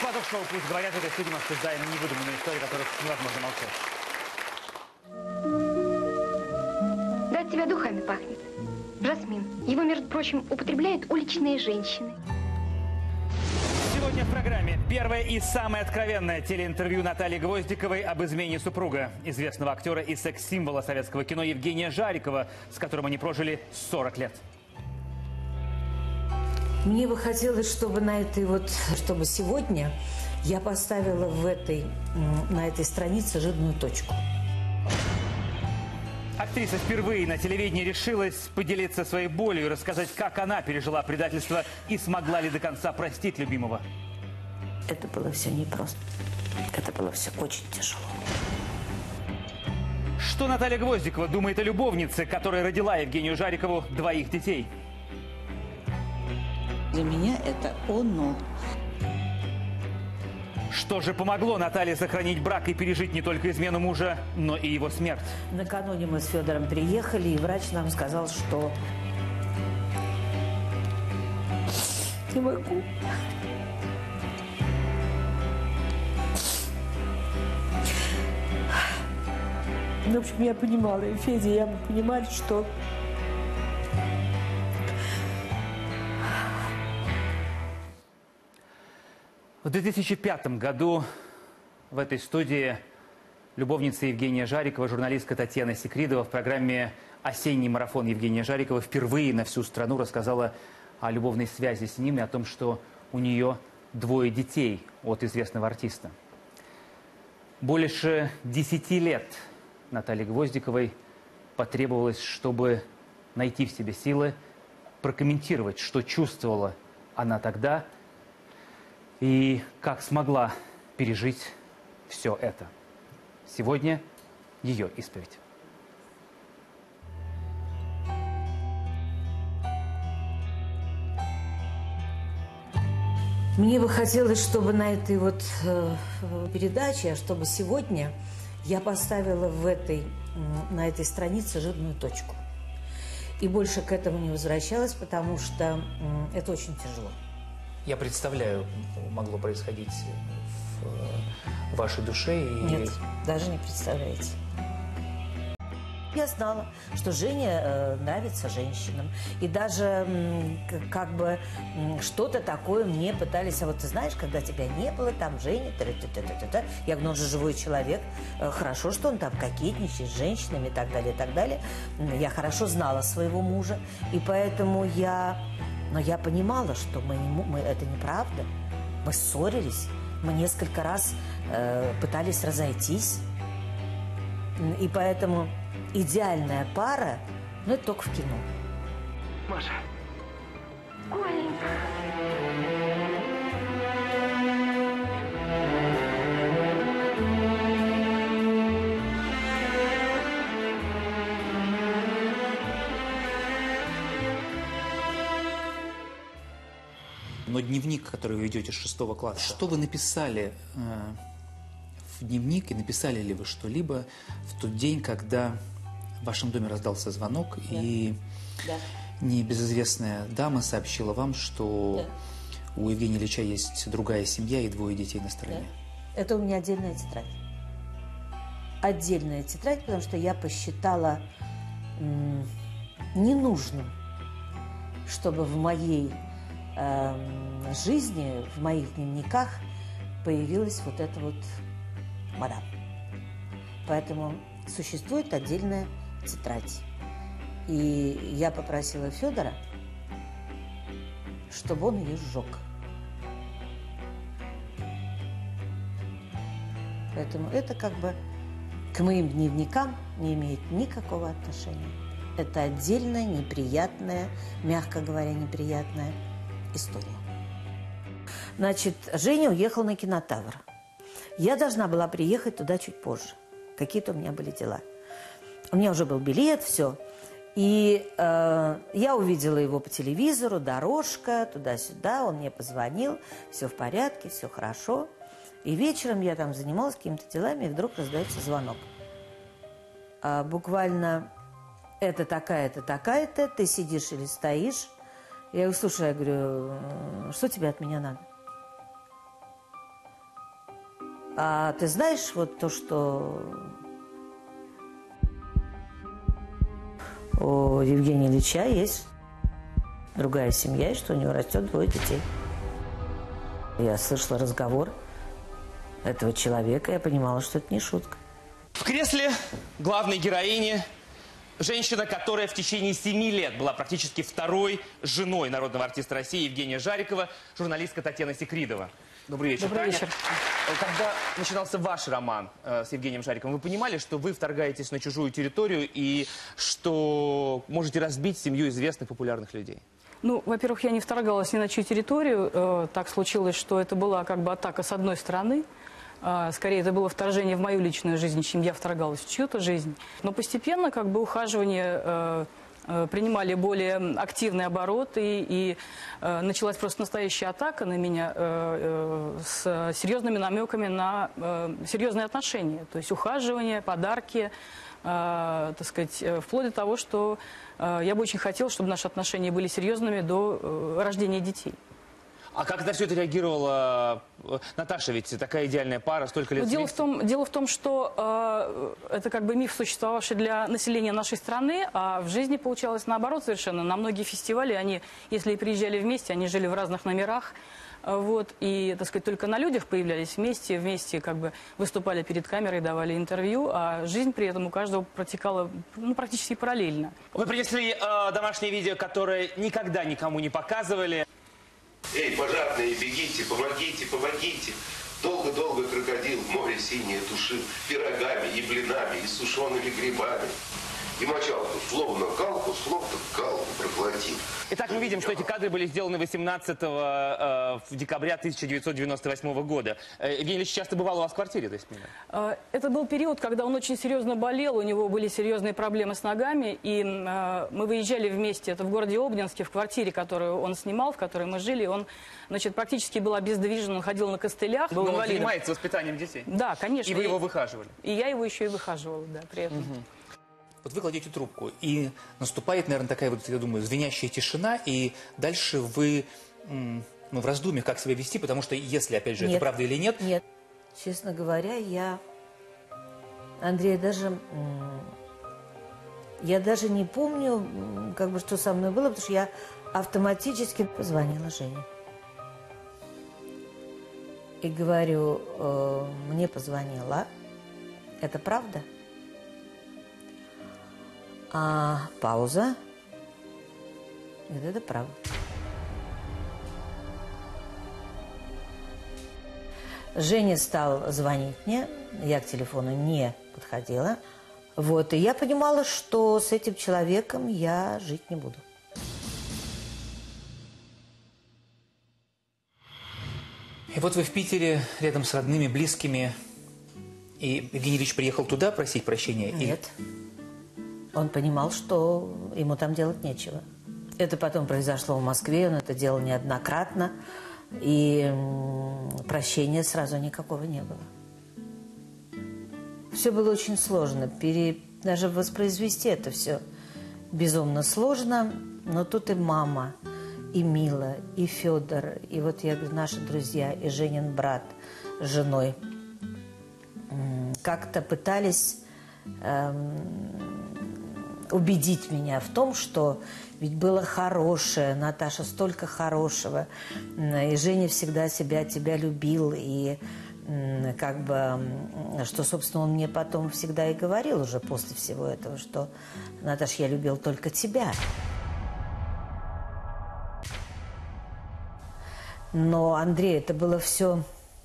Поток-шоу «Пусть говорят», в этой студии мы обсуждаем невыдуманные истории, которых невозможно молчать. Да, от тебя духами пахнет. Жасмин. Его, между прочим, употребляют уличные женщины. Сегодня в программе первое и самое откровенное телеинтервью Натальи Гвоздиковой об измене супруга, известного актера и секс-символа советского кино Евгения Жарикова, с которым они прожили 40 лет. Мне бы хотелось, чтобы чтобы сегодня я поставила на этой странице жирную точку. Актриса впервые на телевидении решилась поделиться своей болью и рассказать, как она пережила предательство и смогла ли до конца простить любимого. Это было все непросто. Это было все очень тяжело. Что Наталья Гвоздикова думает о любовнице, которая родила Евгению Жарикову 2 детей? Для меня это оно. Что же помогло Наталье сохранить брак и пережить не только измену мужа, но и его смерть? Накануне мы с Федором приехали, и врач нам сказал, что не могу. В общем, я понимала, и Федя, и я понимали, что в 2005 году в этой студии любовница Евгения Жарикова, журналистка Татьяна Секридова в программе «Осенний марафон» Евгения Жарикова впервые на всю страну рассказала о любовной связи с ним и о том, что у нее 2 детей от известного артиста. Больше 10 лет Наталье Гвоздиковой потребовалось, чтобы найти в себе силы, прокомментировать, что чувствовала она тогда и как смогла пережить все это. Сегодня ее исповедь. мне бы хотелось, чтобы на этой передаче, чтобы сегодня я поставила на этой странице жирную точку. И больше к этому не возвращалась, потому что это очень тяжело. Я представляю, могло происходить в вашей душе. Нет, даже не представляете. Я знала, что Женя нравится женщинам. И даже что-то такое мне пытались. А вот ты знаешь, когда тебя не было, там Женя, я говорю, он же живой человек. Хорошо, что он там кокетничает с женщинами и так далее, и так далее. Я хорошо знала своего мужа. И поэтому Но я понимала, что это неправда. Мы ссорились. Мы несколько раз пытались разойтись. И поэтому идеальная пара, это только в кино. Маша. Коленька. Но дневник, который вы ведете с 6 класса, что вы написали в дневник, и написали ли вы что-либо в тот день, когда в вашем доме раздался звонок, да. И да. Небезызвестная дама сообщила вам, что да. У Евгения Ильича есть другая семья и 2 детей на стороне? Да. Это у меня отдельная тетрадь. Отдельная тетрадь, потому что я посчитала ненужным, чтобы в моей жизни, в моих дневниках появилась эта мадам. Поэтому существует отдельная тетрадь. И я попросила Федора, чтобы он ее сжег. Поэтому это к моим дневникам не имеет никакого отношения. Это отдельная, неприятная, мягко говоря, неприятная история. Значит, Женя уехал на Кинотавр. Я должна была приехать туда чуть позже. Какие-то у меня были дела. У меня уже был билет, все. И я увидела его по телевизору, дорожка, туда-сюда. Он мне позвонил, все в порядке, все хорошо. И вечером я там занималась какими-то делами, и вдруг раздается звонок. Буквально это такая-то, такая-то, ты сидишь или стоишь. Я говорю, слушай, что тебе от меня надо? А ты знаешь вот то, что у Евгения Ильича есть другая семья, и что у него растет 2 детей. Я слышала разговор этого человека, я понимала, что это не шутка. В кресле главной героини женщина, которая в течение 7 лет была практически второй женой народного артиста России Евгения Жарикова, журналистка Татьяна Секридова. Добрый вечер, Добрый Таня. вечер. Когда начинался ваш роман с Евгением Жариковым, вы понимали, что вы вторгаетесь на чужую территорию и что можете разбить семью известных популярных людей? Ну, во-первых, я не вторгалась ни на чью территорию. Так случилось, что это была как бы атака с одной стороны. Скорее, это было вторжение в мою личную жизнь, чем я вторгалась в чью-то жизнь. Но постепенно как бы ухаживания принимали более активный оборот, и началась просто настоящая атака на меня с серьезными намеками на серьезные отношения. То есть ухаживания, подарки, так сказать, вплоть до того, что я бы очень хотела, чтобы наши отношения были серьезными до рождения детей. А как на все это реагировала Наташа? Ведь такая идеальная пара, столько лет Дело вместе. дело в том, что это как бы миф, существовавший для населения нашей страны, а в жизни получалось наоборот совершенно. На многие фестивали, они, если и приезжали вместе, они жили в разных номерах. Вот, и, так сказать, только на людях появлялись вместе как бы выступали перед камерой, давали интервью, а жизнь при этом у каждого протекала практически параллельно. Вы принесли домашнее видео, которое никогда никому не показывали. Эй, пожарные, бегите, помогите, помогите. Долго-долго крокодил в море синее тушил пирогами и блинами, и сушеными грибами. И мочалку, словно галку проглотил. Итак, мы видим, что эти кадры были сделаны 18 декабря 1998 года. Евгений Ильич часто бывал у вас в квартире, то есть, Это был период, когда он очень серьезно болел, у него были серьезные проблемы с ногами, и мы выезжали вместе, это в городе Обнинске, в квартире, которую он снимал, в которой мы жили, он, значит, практически был обездвижен, он ходил на костылях. но он занимается воспитанием детей. Да, конечно. И вы его выхаживали. И я его еще и выхаживала, да, при этом. Вот вы кладете трубку, и наступает, наверное, такая вот, я думаю, звенящая тишина, и дальше вы в раздумье, как себя вести, потому что если, опять же, это правда или нет. Нет, честно говоря, Андрей, я даже не помню, как бы, что со мной было, потому что я автоматически позвонила Жене. И говорю, мне позвонила, это правда? Пауза. Нет, это правда. Женя стал звонить мне, я к телефону не подходила. Вот, и я понимала, что с этим человеком я жить не буду. И вот вы в Питере, рядом с родными, близкими, и Евгений Ильич приехал туда просить прощения? Нет. Он понимал, что ему там делать нечего. Это потом произошло в Москве, он это делал неоднократно, и прощения сразу никакого не было. Все было очень сложно, даже воспроизвести это все безумно сложно, но тут и мама, и Мила, и Федор, и вот я говорю, наши друзья, и Женин брат с женой как-то пытались убедить меня в том, что ведь было хорошее, Наташа, столько хорошего, и Женя всегда тебя любил, и как бы, что, собственно, он мне потом всегда и говорил уже после всего этого, что, Наташ, я любил только тебя. Но, Андрей, это было все...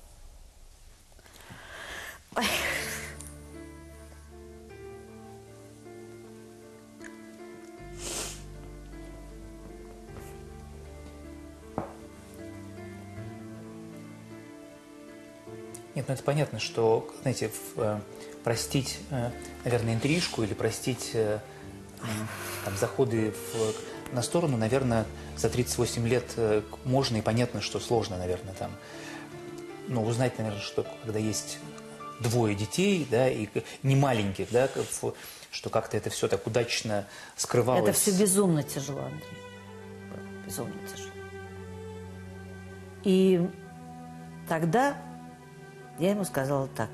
Нет, ну это понятно, что, знаете, простить, наверное, интрижку или простить там, заходы на сторону, наверное, за 38 лет можно, и понятно, что сложно, наверное, там. Но узнать, наверное, что когда есть 2 детей, да, и не маленьких, да, что как-то это все так удачно скрывалось. Это все безумно тяжело, Андрей. Безумно тяжело. И тогда Я ему сказала так.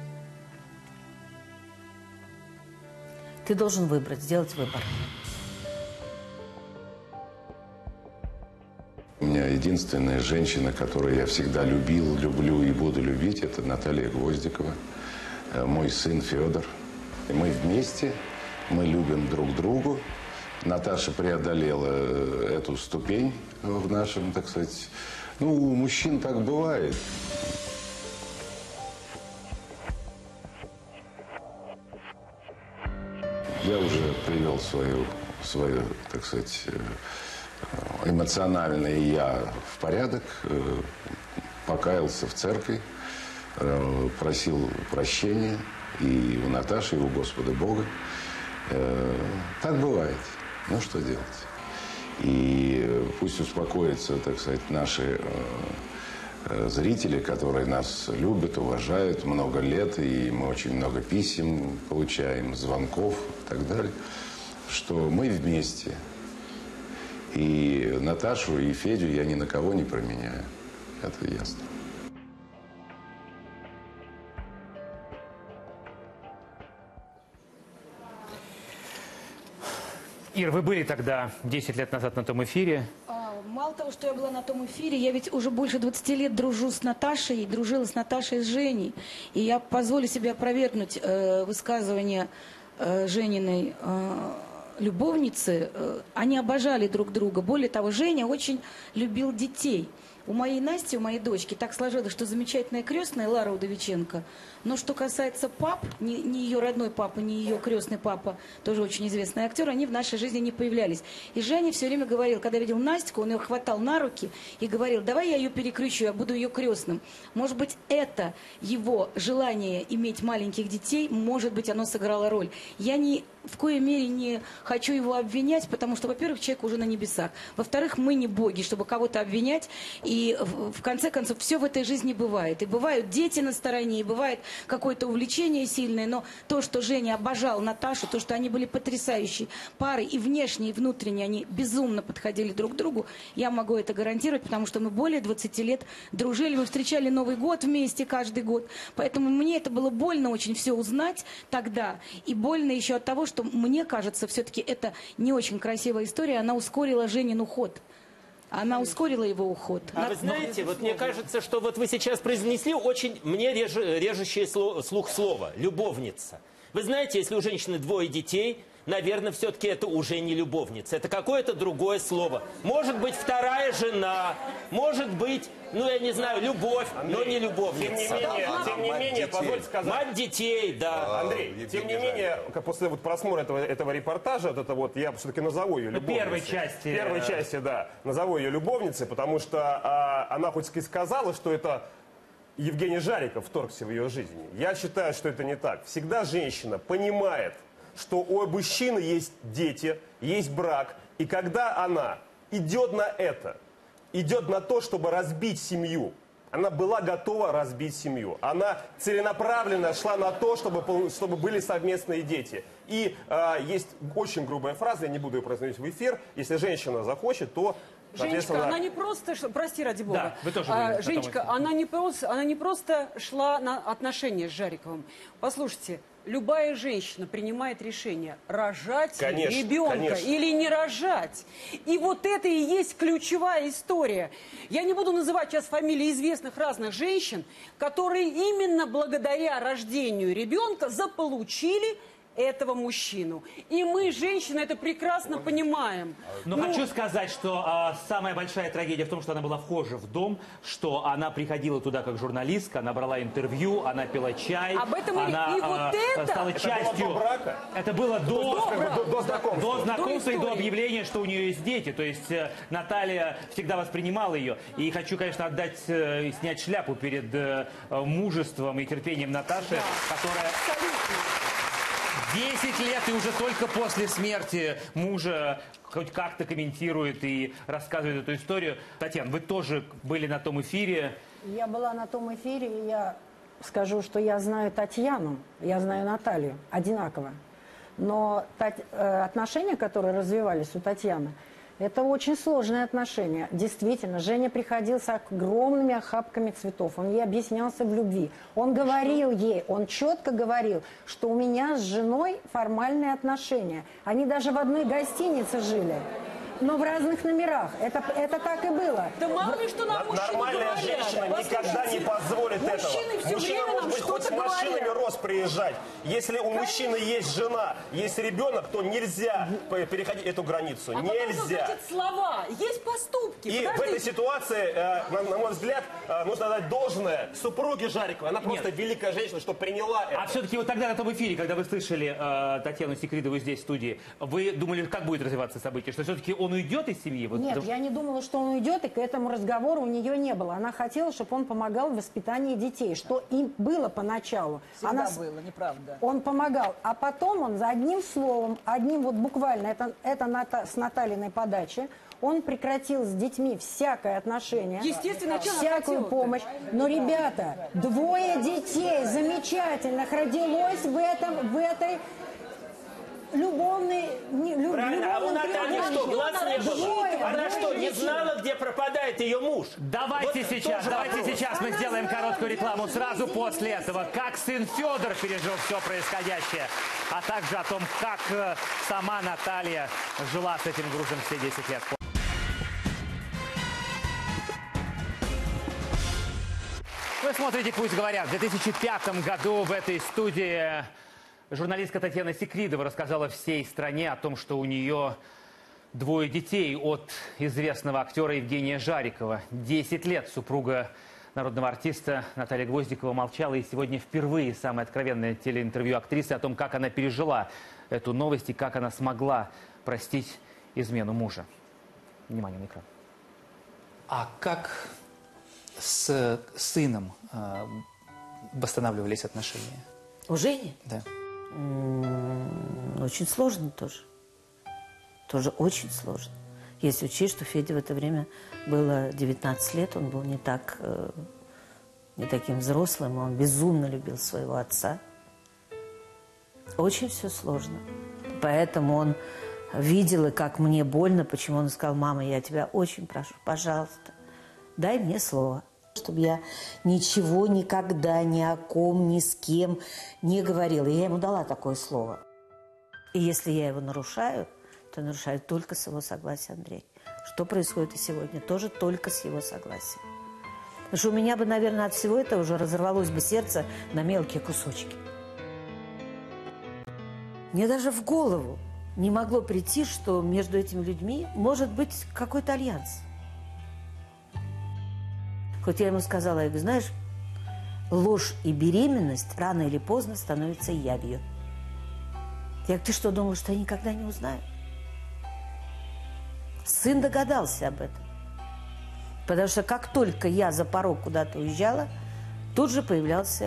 Ты должен выбрать, сделать выбор. У меня единственная женщина, которую я всегда любил, люблю и буду любить, это Наталья Гвоздикова, мой сын Федор. И мы вместе, мы любим друг друга. Наташа преодолела эту ступень в нашем, так сказать, ну, у мужчин так бывает. Я уже привел свое, так сказать, эмоциональное я в порядок, покаялся в церкви, просил прощения и у Наташи, и у Господа Бога. Так бывает. Ну, что делать? И пусть успокоятся, так сказать, наши зрители, которые нас любят, уважают много лет, и мы очень много писем получаем, звонков и так далее, что мы вместе. И Наташу, и Федю я ни на кого не променяю. Это ясно. Ир, вы были тогда 10 лет назад на том эфире. Мало того, что я была на том эфире, я ведь уже больше 20 лет дружу с Наташей, дружила с Наташей и с Женей. И я позволю себе опровергнуть высказывание Жениной любовницы. Они обожали друг друга. Более того, Женя очень любил детей. У моей Насти, у моей дочки, так сложилось, что замечательная крестная Лара Удовиченко. Но что касается пап, ни ее родной папа, ни ее крестный папа, тоже очень известный актер, они в нашей жизни не появлялись. И Женя все время говорил, когда видел Настю, он ее хватал на руки и говорил: давай я ее перекрещу, я буду ее крестным. Может быть, это его желание иметь маленьких детей, может быть, оно сыграло роль. Я ни в коей мере не хочу его обвинять, потому что, во-первых, человек уже на небесах. Во-вторых, мы не боги, чтобы кого-то обвинять. И в конце концов, все в этой жизни бывает. И бывают дети на стороне, и бывает какое-то увлечение сильное. Но то, что Женя обожал Наташу, то, что они были потрясающей парой, и внешне, и внутренне они безумно подходили друг к другу, я могу это гарантировать, потому что мы более 20 лет дружили, мы встречали Новый год вместе каждый год. Поэтому мне это было больно очень все узнать тогда. И больно еще от того, что, мне кажется, все-таки это не очень красивая история, она ускорила Женин уход. Она ускорила его уход. А вы знаете, вот мне кажется, что вот вы сейчас произнесли очень мне режущее слух слово «любовница». Вы знаете, если у женщины 2 детей, наверное, все-таки это уже не любовница. Это какое-то другое слово. Может быть, 2-я жена, может быть, ну, я не знаю, любовь, Андрей, но не любовница. Тем не менее, позвольте сказать. Мать детей, да. Андрей, тем не менее, после вот просмотра этого репортажа, я все-таки назову ее любовницей. Первой части, да. Назову ее любовницей, потому что она хоть и сказала, что это Евгений Жариков вторгся в ее жизнь. Я считаю, что это не так. Всегда женщина понимает, что у мужчины есть дети, есть брак, и когда она идет на это, идет на то, чтобы разбить семью, она была готова разбить семью. Она целенаправленно шла на то, чтобы были совместные дети. И есть очень грубая фраза, я не буду ее произносить в эфир, если женщина захочет, то... Женечка, она не просто, прости ради бога, да, вы тоже Женечка, она не просто шла на отношения с Жариковым. Послушайте, любая женщина принимает решение, рожать ребенка или не рожать. И вот это и есть ключевая история. Я не буду называть сейчас фамилии известных разных женщин, которые именно благодаря рождению ребенка заполучили этого мужчину. И мы, женщины, это прекрасно понимаем. Но хочу сказать, что самая большая трагедия в том, что она была вхожа в дом, что она приходила туда как журналистка, она брала интервью, она пила чай. Об этом она и вот это стала частью... Было до брака? Это было до знакомства и до объявления, что у нее есть дети. То есть Наталья всегда воспринимала ее. И хочу, конечно, отдать, снять шляпу перед мужеством и терпением Наташи, которая... 10 лет и уже только после смерти мужа хоть как-то комментирует и рассказывает эту историю. Татьяна, вы тоже были на том эфире. Я была на том эфире, и я скажу, что я знаю Татьяну, я знаю Наталью одинаково. Но отношения, которые развивались у Татьяны, Это очень сложные отношения. Действительно, Женя приходил с огромными охапками цветов. Он ей объяснялся в любви. Он говорил ей, он четко говорил, что у меня с женой формальные отношения. Они даже в одной гостинице жили. Но в разных номерах. Это так и было. Да мало ли что нам мужчины Нормальная говорят. женщина никогда не позволит этого. Мужчина может быть хоть с машинами Рос приезжать. Если у мужчины есть жена, есть ребенок, то нельзя переходить эту границу. Нельзя. Значит, слова, есть поступки. И в этой ситуации, на мой взгляд, нужно дать должное супруге Жариковой. Она просто великая женщина, что приняла это. А все-таки вот тогда на том эфире, когда вы слышали Татьяну Секридову здесь в студии, вы думали, как будет развиваться событие? Что все-таки он уйдет из семьи? Вот, Нет, я не думала, что он уйдет, и к этому разговору у нее не было. Она хотела, чтобы он помогал в воспитании детей, что им было поначалу. Всегда было, неправда. Он помогал, а потом он за одним словом, одним вот буквально, это с Наталиной подачи, он прекратил с детьми всякое отношение, Естественно, всякую помощь. Но, ребята, 2 детей замечательных родилось в этой любовной... Правильно, а у Натальи что, глаз не было? Она что, не детей. знала, где пропадает ее муж? Давайте Вот сейчас мы сделаем короткую рекламу. Сразу после этого, как сын Федор пережил все происходящее, а также о том, как сама Наталья жила с этим грузом все 10 лет. Вы смотрите «Пусть говорят». В 2005 году в этой студии журналистка Татьяна Секридова рассказала всей стране о том, что у нее 2 детей от известного актера Евгения Жарикова. 10 лет супруга народного артиста Наталья Гвоздикова молчала, и сегодня впервые самое откровенное телеинтервью актрисы о том, как она пережила эту новость и как она смогла простить измену мужа. Внимание на экран. А как с сыном восстанавливались отношения? У Жени? Да. Очень сложно тоже. Тоже очень сложно. Если учесть, что Феде в это время было 19 лет, он был не таким взрослым, он безумно любил своего отца. Очень все сложно. Поэтому он видел, и как мне больно, почему он сказал: мама, я тебя очень прошу, пожалуйста, дай мне слово, чтобы я ничего никогда ни о ком, ни с кем не говорила. И я ему дала такое слово. И если я его нарушаю, то нарушаю только с его согласия, Андрей. Что происходит и сегодня? Тоже только с его согласия. Потому что у меня бы, наверное, от всего этого уже разорвалось бы сердце на мелкие кусочки. Мне даже в голову не могло прийти, что между этими людьми может быть какой-то альянс. Хоть я ему сказала, я говорю, знаешь, ложь и беременность рано или поздно становятся явью. Я говорю, ты что, думал, что я никогда не узнаю? Сын догадался об этом. Потому что как только я за порог куда-то уезжала, тут же появлялась,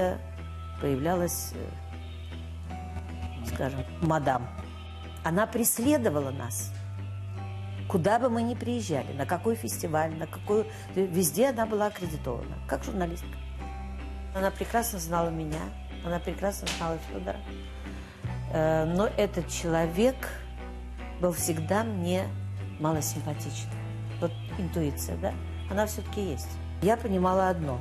скажем, мадам. Она преследовала нас. Куда бы мы ни приезжали, на какой фестиваль, на какую... Везде она была аккредитована, как журналистка. Она прекрасно знала меня, она прекрасно знала Федора. Но этот человек был всегда мне малосимпатичен. Вот интуиция, да? Она все-таки есть. Я понимала одно,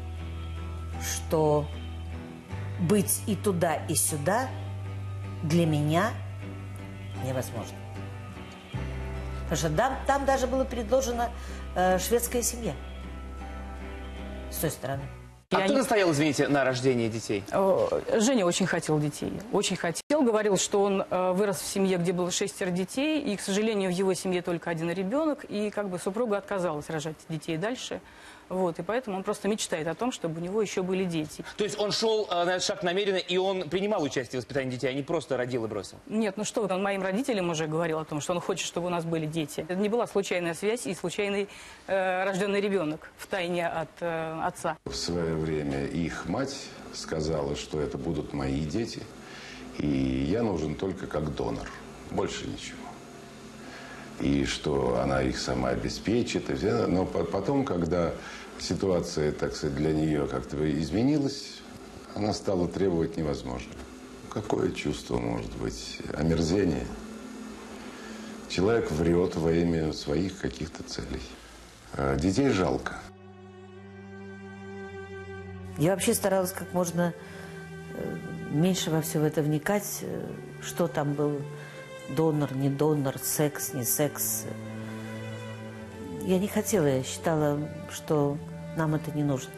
что быть и туда, и сюда для меня невозможно. Потому что там даже было предложено шведская семья с той стороны. А кто настоял, извините, на рождении детей? Женя очень хотел детей. Очень хотел. Говорил, что он вырос в семье, где было 6 детей. И, к сожалению, в его семье только 1 ребенок. И как бы супруга отказалась рожать детей дальше. Вот, и поэтому он просто мечтает о том, чтобы у него еще были дети. То есть он шел на этот шаг намеренно, и он принимал участие в воспитании детей, а не просто родил и бросил? Нет, ну что, он моим родителям уже говорил о том, что он хочет, чтобы у нас были дети. Это не была случайная связь и случайный рожденный ребенок втайне от отца. В свое время их мать сказала, что это будут мои дети, и я нужен только как донор, больше ничего. И что она их сама обеспечит. Но потом, когда ситуация, так сказать, для нее как-то изменилась, она стала требовать невозможного. Какое чувство может быть? Омерзение. Человек врет во имя своих каких-то целей. Детей жалко. Я вообще старалась как можно меньше во все это вникать, что там был донор, не донор, секс, не секс. Я не хотела, я считала, что нам это не нужно.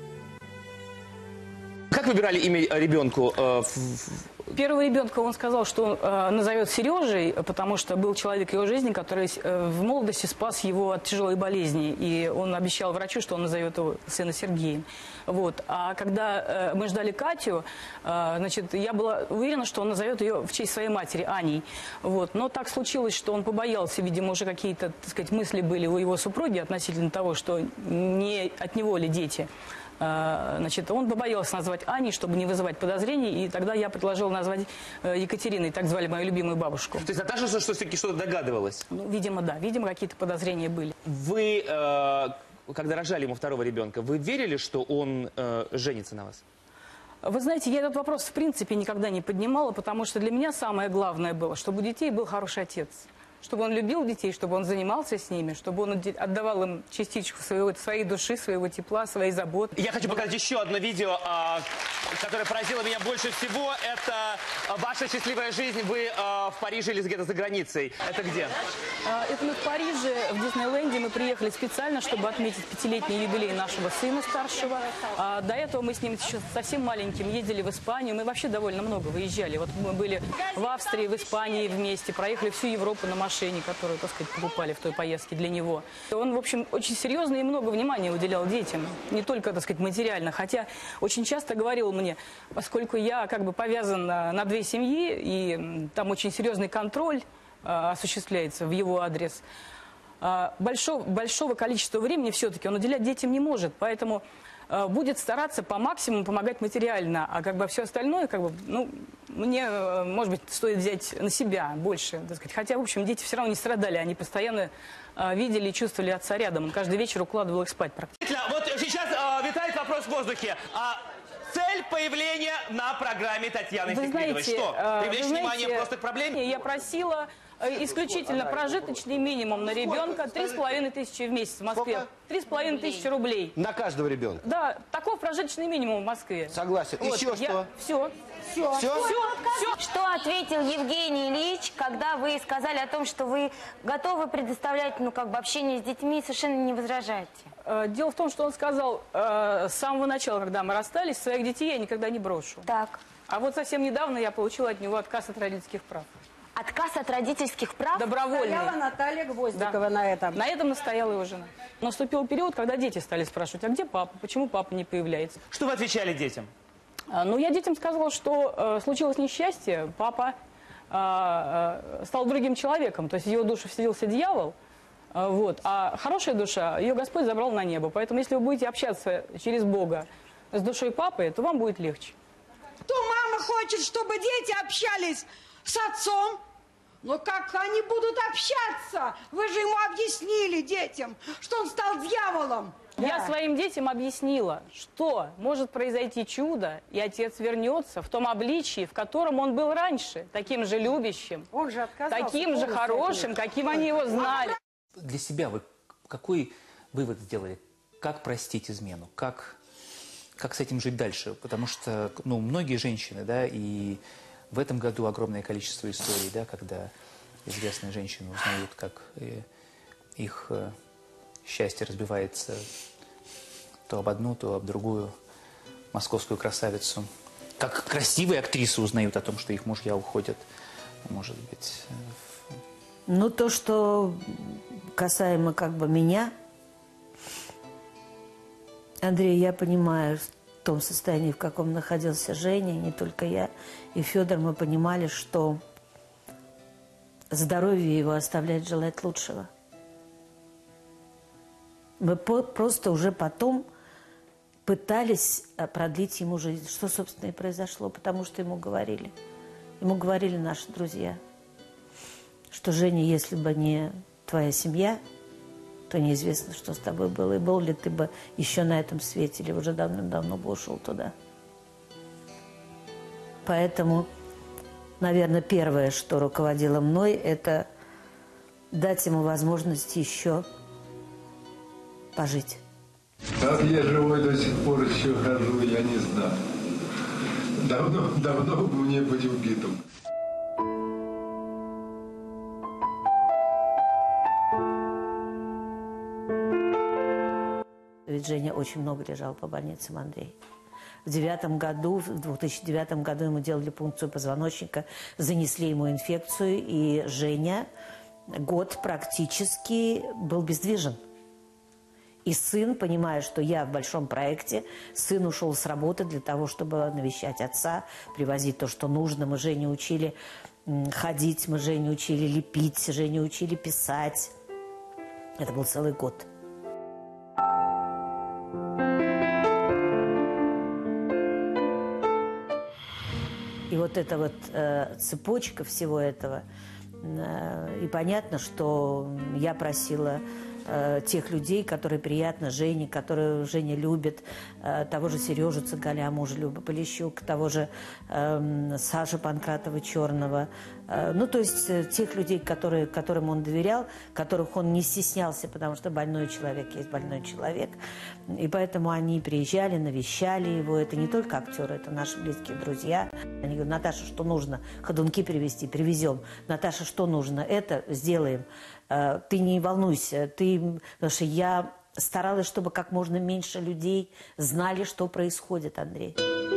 Как выбирали имя ребенку? Первого ребенка он сказал, что назовет Сережей, потому что был человек в его жизни, который в молодости спас его от тяжелой болезни. И он обещал врачу, что он назовет его сына Сергеем. Вот. А когда мы ждали Катю, значит, я была уверена, что он назовет ее в честь своей матери, Аней. Вот. Но так случилось, что он побоялся, видимо, уже какие-то, так сказать, мысли были у его супруги относительно того, что не от него ли дети. Значит, он побоялся назвать Аней, чтобы не вызывать подозрений, и тогда я предложила назвать Екатериной, так звали мою любимую бабушку. То есть Наташа что-то догадывалась? Ну, видимо, да, видимо, какие-то подозрения были. Вы, когда рожали ему второго ребенка, вы верили, что он женится на вас? Вы знаете, я этот вопрос в принципе никогда не поднимала, потому что для меня самое главное было, чтобы у детей был хороший отец. Чтобы он любил детей, чтобы он занимался с ними, чтобы он отдавал им частичку своей души, своего тепла, своей заботы. Я хочу показать еще одно видео, которое поразило меня больше всего. Это ваша счастливая жизнь. Вы в Париже или где-то за границей. Это где? Это мы в Париже, в Диснейленде. Мы приехали специально, чтобы отметить 5-летний юбилей нашего сына старшего. До этого мы с ним еще совсем маленьким ездили в Испанию. Мы вообще довольно много выезжали. Вот мы были в Австрии, в Испании вместе, проехали всю Европу на машине, которую, так сказать, покупали в той поездке для него. Он, в общем, очень серьезно и много внимания уделял детям, не только, так сказать, материально, хотя очень часто говорил мне, поскольку я как бы повязан на 2 семьи, и там очень серьезный контроль осуществляется в его адрес, большого количества времени все-таки он уделять детям не может, поэтому будет стараться по максимуму помогать материально, а как бы все остальное, как бы, ну, мне, может быть, стоит взять на себя больше, так сказать. Хотя, в общем, дети все равно не страдали, они постоянно видели и чувствовали отца рядом. Он каждый вечер укладывал их спать практически. Вот сейчас витает вопрос в воздухе. Цель появления на программе Татьяны Секридовой. Что? Привлечь внимание просто к проблеме? Я просила исключительно прожиточный минимум на ребенка 3500 в месяц в Москве. 3500 рублей. На каждого ребенка? Да, такой прожиточный минимум в Москве. Согласен. Вот, еще что? Все. Что ответил Евгений Ильич, когда вы сказали о том, что вы готовы предоставлять, ну, как бы, общение с детьми и совершенно не возражаете? Дело в том, что он сказал с самого начала, когда мы расстались, своих детей я никогда не брошу. Так. А вот совсем недавно я получила от него отказ от родительских прав. Отказ от родительских прав? Добровольный. Стояла Наталья Гвоздикова на этом. На этом настояла его жена. Наступил период, когда дети стали спрашивать, а где папа, почему папа не появляется? Что вы отвечали детям? Ну, я детям сказала, что случилось несчастье, папа стал другим человеком, то есть в его душе вселился дьявол, вот, а хорошая душа, ее Господь забрал на небо. Поэтому, если вы будете общаться через Бога с душой папы, то вам будет легче. То мама хочет, чтобы дети общались с отцом. Но как они будут общаться? Вы же ему объяснили, детям, что он стал дьяволом. Я своим детям объяснила, что может произойти чудо, и отец вернется в том обличии, в котором он был раньше, таким же любящим, он же отказался, таким же хорошим, каким они его знали. Для себя вы какой вывод сделали? Как простить измену? Как с этим жить дальше? Потому что, ну, многие женщины, да, и в этом году огромное количество историй, да, когда известные женщины узнают, как их счастье разбивается то об одну, то об другую московскую красавицу. Как красивые актрисы узнают о том, что их мужья уходят, может быть. Ну, то, что касаемо как бы меня, Андрей, я понимаю, в том состоянии, в каком находился Женя, не только я, и Федор, мы понимали, что здоровье его оставляет желать лучшего. Мы просто уже потом пытались продлить ему жизнь, что, собственно, и произошло, потому что ему говорили наши друзья, что, Женя, если бы не твоя семья, то неизвестно, что с тобой было. И был ли ты бы еще на этом свете, или уже давно бы ушел туда. Поэтому, наверное, первое, что руководило мной, это дать ему возможность еще пожить. Как я живой до сих пор еще хожу, я не знаю. Давно бы мне быть убитым. Ведь Женя очень много лежал по больницам, Андрей. В 2009 году ему делали пункцию позвоночника, занесли ему инфекцию, и Женя год практически был бездвижен. И сын, понимая, что я в большом проекте, сын ушел с работы для того, чтобы навещать отца, привозить то, что нужно. Мы Женю учили ходить, мы Женю учили лепить, Женю учили писать. Это был целый год. И вот эта вот цепочка всего этого. И понятно, что я просила тех людей, которые приятно Жене, которые Женя любит, того же Сережу Цыгаля, мужа Любы Полищук, того же Сашу Панкратова-Черного. Ну, то есть тех людей, которым он доверял, которых он не стеснялся, потому что больной человек есть больной человек. И поэтому они приезжали, навещали его. Это не только актеры, это наши близкие друзья. Они говорят: Наташа, что нужно? Ходунки привезти, привезем. Наташа, что нужно? Это сделаем. Ты не волнуйся, потому что я старалась, чтобы как можно меньше людей знали, что происходит, Андрей.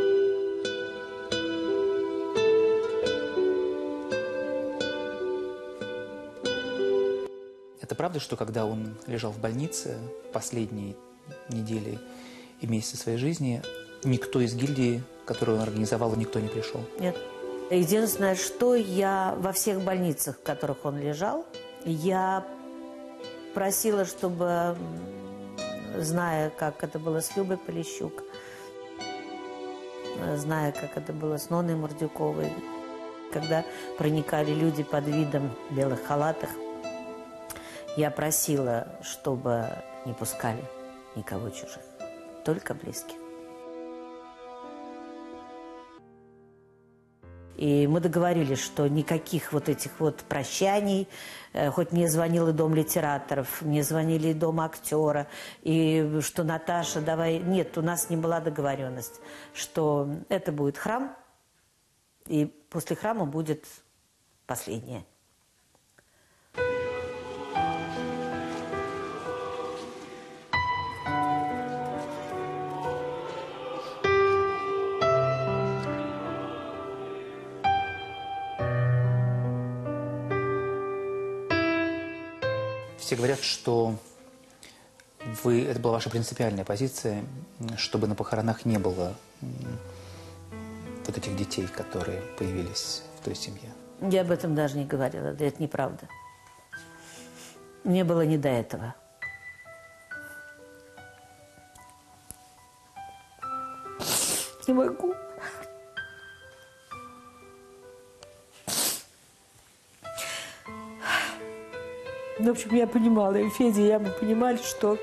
Это правда, что когда он лежал в больнице последние недели и месяцы своей жизни, никто из гильдии, которую он организовал, никто не пришел? Нет. Единственное, что я во всех больницах, в которых он лежал, я просила, чтобы, зная, как это было с Любой Полищук, зная, как это было с Ноной Мордюковой, когда проникали люди под видом белых халатов, я просила, чтобы не пускали никого чужих, только близких. И мы договорились, что никаких вот этих вот прощаний, хоть мне звонил и Дом литераторов, мне звонили и Дом актера, и что Наташа, давай... Нет, у нас не была договоренность, что это будет храм, и после храма будет последнее. Все говорят, что это была ваша принципиальная позиция, чтобы на похоронах не было вот этих детей, которые появились в той семье. Я об этом даже не говорила, это неправда. Мне было не до этого. Не могу. В общем, я понимала, и Федя, и я, мы понимали, что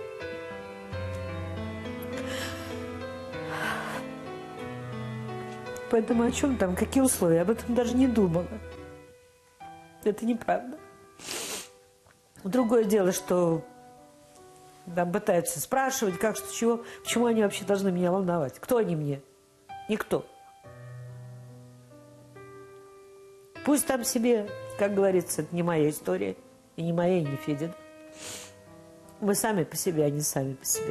поэтому о чем там, какие условия, об этом даже не думала. Это неправда. Другое дело, что там пытаются спрашивать, как, что, чего, почему они вообще должны меня волновать. Кто они мне? Никто. Пусть там себе, как говорится, это не моя история. И не моя, и не Федя. Мы сами по себе, они сами по себе.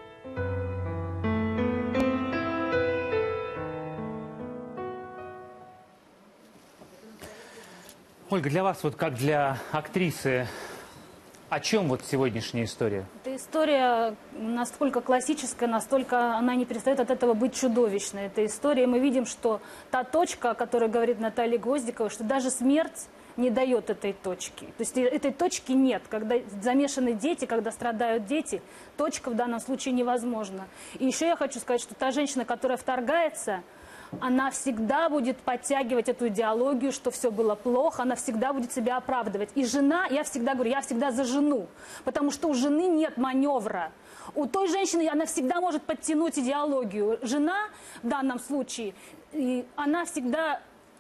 Ольга, для вас, вот как для актрисы, о чем вот сегодняшняя история? Эта история настолько классическая, настолько она не перестает от этого быть чудовищной. Эта история, мы видим, что та точка, о которой говорит Наталья Гвоздикова, что даже смерть не дает этой точки. То есть этой точки нет. Когда замешаны дети, когда страдают дети, точка в данном случае невозможна. И еще я хочу сказать, что та женщина, которая вторгается, она всегда будет подтягивать эту идеологию, что все было плохо, она всегда будет себя оправдывать. И жена, я всегда говорю, я всегда за жену, потому что у жены нет маневра. У той женщины она всегда может подтянуть идеологию. Жена в данном случае, она всегда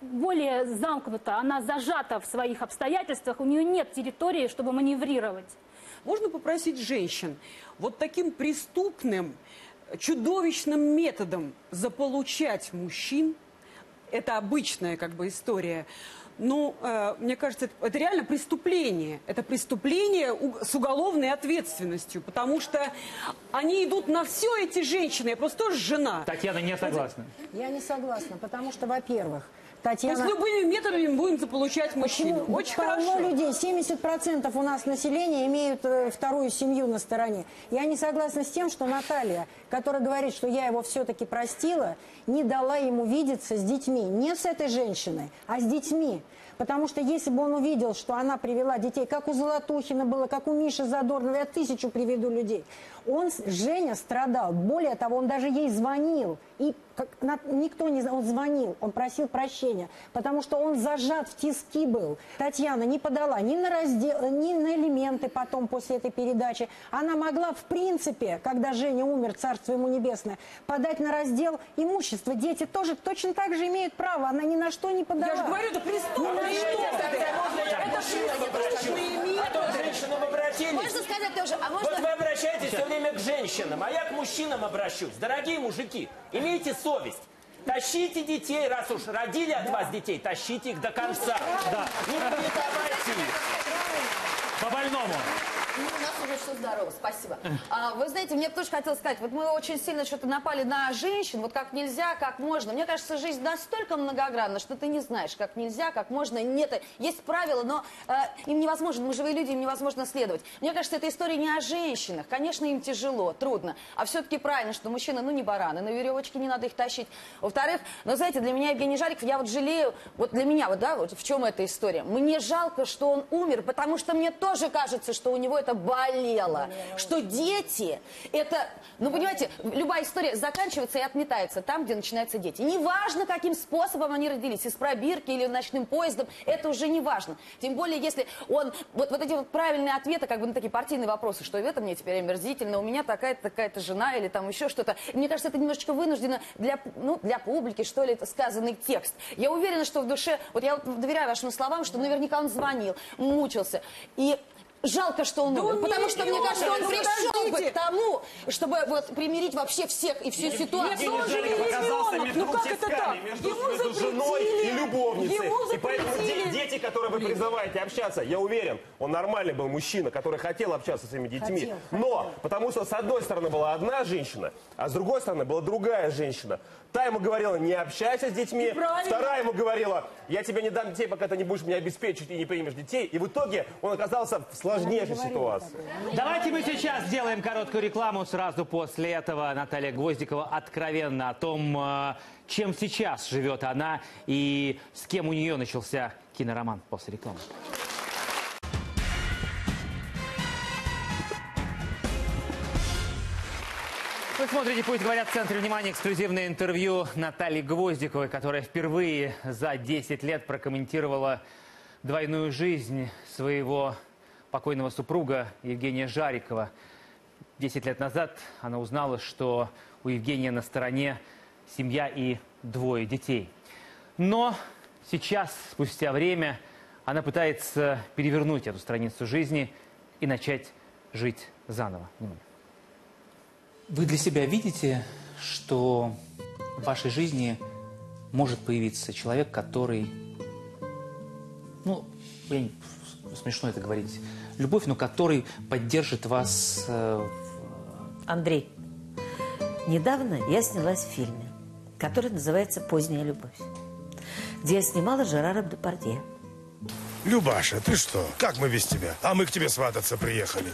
более замкнута, она зажата в своих обстоятельствах, у нее нет территории, чтобы маневрировать. Можно попросить женщин вот таким преступным, чудовищным методом заполучать мужчин? Это обычная как бы история. Ну, мне кажется, это реально преступление. Это преступление с уголовной ответственностью, потому что они идут на все, эти женщины. Я просто тоже жена. Tatьяна не согласна. Я не согласна, потому что, во-первых, Татьяна... То есть любыми методами будем заполучать мужчин. Очень хорошо. Людей, 70% у нас населения имеют вторую семью на стороне. Я не согласна с тем, что Наталья, которая говорит, что я его все-таки простила, не дала ему видеться с детьми. Не с этой женщиной, а с детьми. Потому что если бы он увидел, что она привела детей, как у Золотухина было, как у Миши Задорнова, я 1000 приведу людей. Женя страдал. Более того, он даже ей звонил. И никто не знал, он звонил, он просил прощения, потому что он зажат в тиски был. Татьяна не подала ни на элементы потом после этой передачи. Она могла, в принципе, когда Женя умер, царство ему небесное, подать на раздел имущества. Дети тоже точно так же имеют право. Она ни на что не подала. Я же говорю, это преступление. Можно сказать тоже? Вот вы обращаетесь все время к женщинам, а я к мужчинам обращусь. Дорогие мужики, имейте совесть. Тащите детей, раз уж родили от вас детей, тащите их до конца. Да. Не давайте их. По-больному. Ну, у нас уже все здорово, спасибо. Вы знаете, мне тоже хотелось сказать, вот мы очень сильно что-то напали на женщин, вот как нельзя, как можно. Мне кажется, жизнь настолько многогранна, что ты не знаешь, как нельзя, как можно. Нет, есть правила, но им невозможно, мы живые люди, им невозможно следовать. Мне кажется, эта история не о женщинах. Конечно, им тяжело, трудно. А все-таки правильно, что мужчины, ну, не бараны, на веревочке не надо их тащить. Во-вторых, ну, знаете, для меня Евгений Жариков, я вот жалею, вот для меня, вот, да, вот в чем эта история. Мне жалко, что он умер, потому что мне тоже кажется, что у него это болело. Что дети, это, ну, понимаете, любая история заканчивается и отметается там, где начинаются дети. Неважно, каким способом они родились, из пробирки или ночным поездом, это уже не важно. Тем более, если он, вот эти вот правильные ответы, как бы на такие партийные вопросы, что это мне теперь омерзительно, у меня такая-то жена или там еще что-то. Мне кажется, это немножечко вынуждено для публики, что ли, это сказанный текст. Я уверена, что в душе, вот я доверяю вашим словам, что наверняка он звонил, мучился. И жалко, что он умер, потому что, мне кажется, он пришел бы к тому, чтобы вот примирить вообще всех и всю ситуацию. Евгений Жариков оказался между женой и любовницей. И поэтому дети, которые вы призываете общаться, я уверен, он нормальный был мужчина, который хотел общаться с своими детьми. Но потому что с одной стороны была одна женщина, а с другой стороны была другая женщина. Та ему говорила, не общайся с детьми. Вторая ему говорила, я тебе не дам детей, пока ты не будешь меня обеспечивать и не примешь детей. И в итоге он оказался в сложнейшей ситуации. Давайте мы сейчас сделаем короткую рекламу. Сразу после этого Наталья Гвоздикова откровенно о том, чем сейчас живет она и с кем у нее начался кинороман после рекламы. Вы смотрите «Пусть говорят» в центре внимания эксклюзивное интервью Натальи Гвоздиковой, которая впервые за 10 лет прокомментировала двойную жизнь своего покойного супруга Евгения Жарикова. 10 лет назад она узнала, что у Евгения на стороне семья и 2 детей. Но сейчас, спустя время, она пытается перевернуть эту страницу жизни и начать жить заново. Внимание. Вы для себя видите, что в вашей жизни может появиться человек, который, ну, смешно это говорить, любовь, но который поддержит вас? Андрей, недавно я снялась в фильме, который называется «Поздняя любовь», где я снимала Жерара Депардье. Любаша, ты что? Как мы без тебя? А мы к тебе свататься приехали.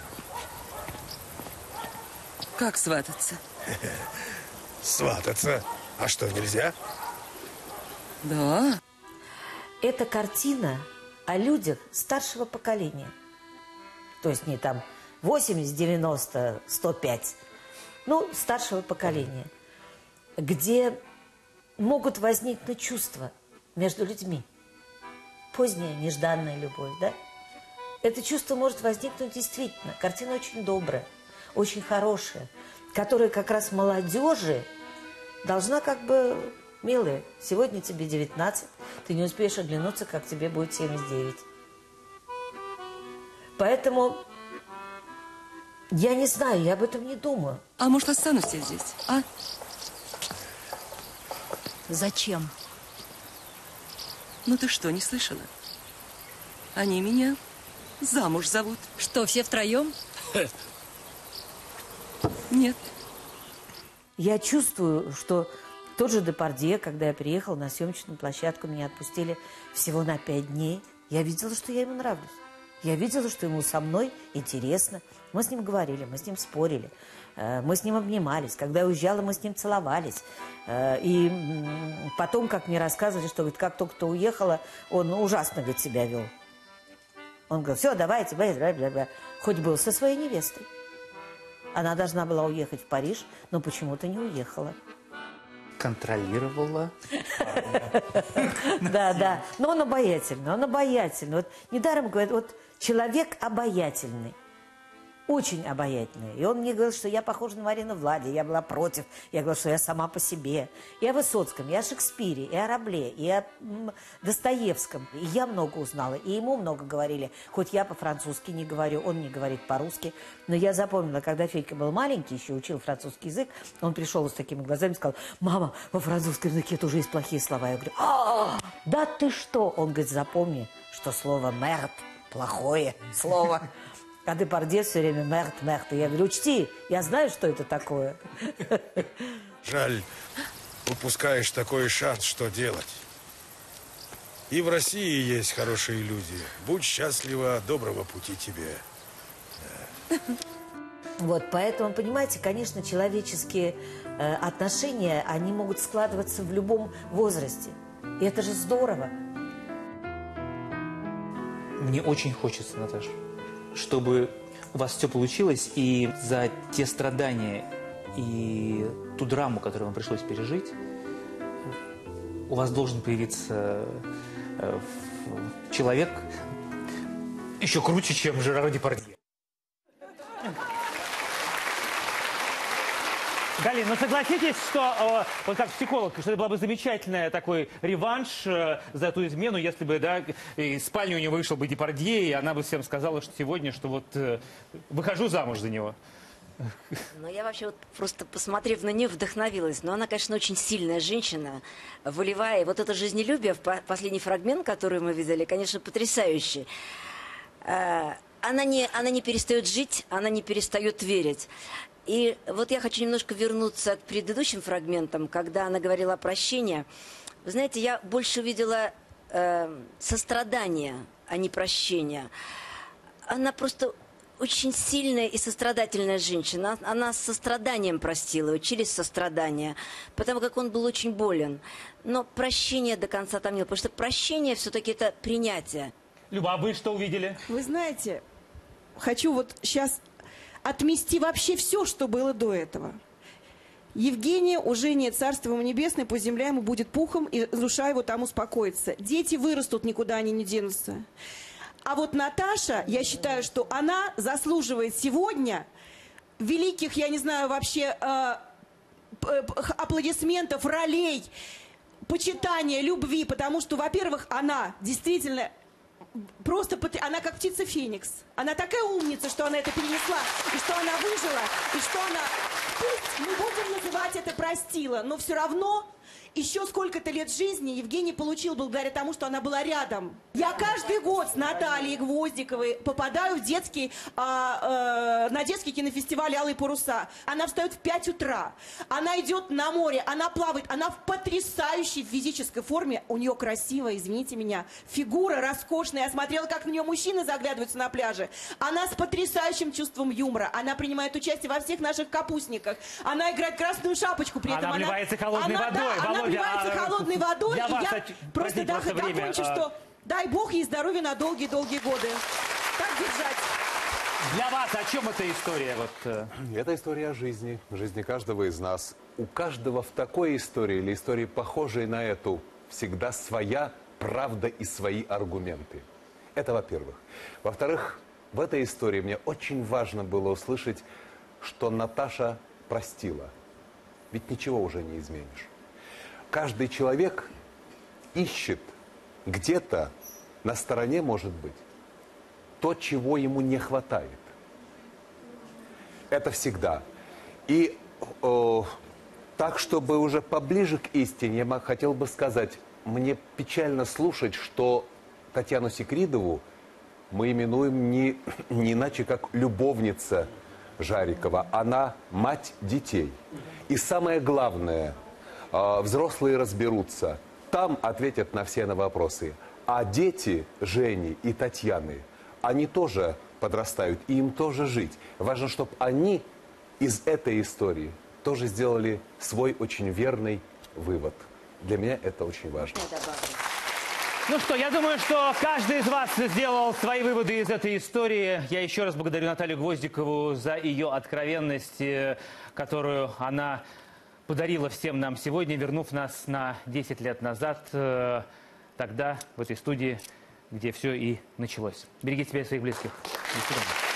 Как свататься? Свататься? А что, нельзя? Да. Это картина о людях старшего поколения. То есть не там 80, 90, 105. Ну, старшего поколения. Где могут возникнуть чувства между людьми. Поздняя, нежданная любовь, да? Это чувство может возникнуть действительно. Картина очень добрая, очень хорошая, которая как раз молодежи должна как бы Милая, сегодня тебе 19, ты не успеешь оглянуться, как тебе будет 79. Поэтому я не знаю, я об этом не думаю. А может, останусь я здесь, а? Зачем? Ну ты что, не слышала? Они меня замуж зовут. Что, все втроем? Нет. Я чувствую, что тот же Депардье, когда я приехала на съемочную площадку, меня отпустили всего на 5 дней. Я видела, что я ему нравлюсь. Я видела, что ему со мной интересно. Мы с ним говорили, мы с ним спорили, мы с ним обнимались. Когда я уезжала, мы с ним целовались. И потом, как мне рассказывали, что говорит, как только ты уехала, он ужасно, говорит, себя вел. Он говорил, все, давайте, бля-бля-бля. Хоть был со своей невестой. Она должна была уехать в Париж, но почему-то не уехала. Контролировала. Да, да. Но он обаятельный, он обаятельный. Вот недаром говорят, вот человек обаятельный. Очень обаятельный. И он мне говорил, что я похожа на Марину Влади. Я была против. Я говорила, что я сама по себе. И о Высоцком, и о Шекспире, и о Рабле, и о Достоевском. И я много узнала, и ему много говорили. Хоть я по-французски не говорю, он не говорит по-русски. Но я запомнила, когда Федька был маленький, еще учил французский язык, он пришел с такими глазами и сказал, мама, во французском языке тоже есть плохие слова. Я говорю, да ты что? Он говорит, запомни, что слово «мерд» плохое слово. А Депардье все время мерт. И я говорю, учти, я знаю, что это такое. Жаль, упускаешь такой шанс, что делать. И в России есть хорошие люди. Будь счастлива, доброго пути тебе. Да. Вот, поэтому, понимаете, конечно, человеческие отношения, они могут складываться в любом возрасте. И это же здорово. Мне очень хочется, Наташа, чтобы у вас все получилось, и за те страдания и ту драму, которую вам пришлось пережить, у вас должен появиться человек еще круче, чем Жерар Депардье. Галина, ну согласитесь, что, вот как психолог, что это был бы замечательный такой реванш за эту измену, если бы, да, из спальни у нее вышел бы Депардье, и она бы всем сказала, что сегодня, что вот выхожу замуж за него. Ну, я вообще вот просто, посмотрев на нее, вдохновилась. Но она, конечно, очень сильная женщина, волевая. И вот это жизнелюбие, последний фрагмент, который мы видели, конечно, потрясающий. Она не перестает жить, она не перестает верить. И вот я хочу немножко вернуться к предыдущим фрагментам, когда она говорила о прощении. Вы знаете, я больше видела сострадание, а не прощение. Она просто очень сильная и сострадательная женщина. Она с состраданием простила, учились сострадания, потому как он был очень болен. Но прощение до конца там нет, потому что прощение все-таки это принятие. Люба, а вы что увидели? Вы знаете, хочу вот сейчас отмести вообще все, что было до этого. Евгения уже не царство ему небесное, пусть земля ему будет пухом, и душа его там успокоится. Дети вырастут, никуда они не денутся. А вот Наташа, я считаю, что она заслуживает сегодня великих, я не знаю, вообще аплодисментов, ролей, почитания, любви, потому что, во-первых, она действительно просто, она как птица Феникс. Она такая умница, что она это перенесла, и что она выжила, и что она, пусть мы будем называть это простила, но все равно еще сколько-то лет жизни Евгений получил благодаря тому, что она была рядом. Я каждый год с Натальей Гвоздиковой попадаю в детский, на детский кинофестиваль «Алые паруса». Она встает в 5 утра, она идет на море, она плавает, она в потрясающей физической форме. У нее красивая, извините меня, фигура роскошная. Я смотрела, как на нее мужчины заглядываются на пляже. Она с потрясающим чувством юмора. Она принимает участие во всех наших капустниках. Она играет красную шапочку. При этом она обливается холодной водой. Да, она обливается холодной водой. И я просто закончу, что дай бог ей здоровья на долгие-долгие годы. Так держать. Для вас о чем эта история? Это история о жизни каждого из нас. У каждого в такой истории или истории, похожей на эту, всегда своя правда и свои аргументы. Это во-первых. Во-вторых, в этой истории мне очень важно было услышать, что Наташа простила. Ведь ничего уже не изменишь. каждый человек ищет где-то на стороне, может быть, то, чего ему не хватает. Это всегда. И так, чтобы уже поближе к истине, я хотел бы сказать, мне печально слушать, что Татьяну Секридову мы именуем не иначе, как любовница Жарикова. Она мать детей. И самое главное, взрослые разберутся. Там ответят на все на вопросы. А дети Жени и Татьяны, они тоже подрастают, и им тоже жить. Важно, чтобы они из этой истории тоже сделали свой очень верный вывод. Для меня это очень важно. Ну что, я думаю, что каждый из вас сделал свои выводы из этой истории. Я еще раз благодарю Наталью Гвоздикову за ее откровенность, которую она подарила всем нам сегодня, вернув нас на 10 лет назад, тогда в этой студии, где все и началось. Берегите себя и своих близких. До свидания.